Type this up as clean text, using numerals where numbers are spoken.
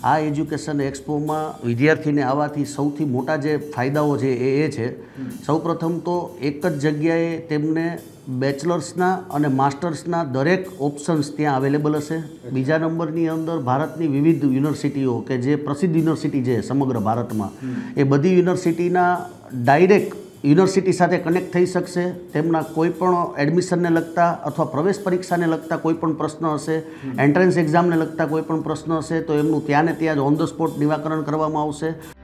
આ એજ્યુકેશન એક્સપોમાં વિદ્યાર્થીને આવવાથી સૌથી મોટા જે ફાયદાઓ છે એ છે સૌપ્રથમ તો એક જ જગ્યાએ તેમને બેચલર્સના અને માસ્ટર્સના દરેક ઓપ્શન્સ ત્યાં અવેલેબલ હશે। બીજા નંબરની અંદર ભારતની વિવિધ યુનિવર્સિટીઓ કે જે પ્રસિદ્ધ યુનિવર્સિટી છે સમગ્ર ભારતમાં એ બધી યુનિવર્સિટીના ડાયરેક્ટ યુનિવર્સિટી સાથે કનેક્ટ થઈ શકશે। તેમના કોઈપણ એડમિશનને લગતા અથવા પ્રવેશ પરીક્ષાને લગતા કોઈપણ પ્રશ્ન હશે, એન્ટ્રન્સ એક્ઝામને લગતા કોઈપણ પ્રશ્ન હશે તો એમનું ત્યાં ને ત્યાં જ ઓન ધ સ્પોટ નિરાકરણ કરવામાં આવશે।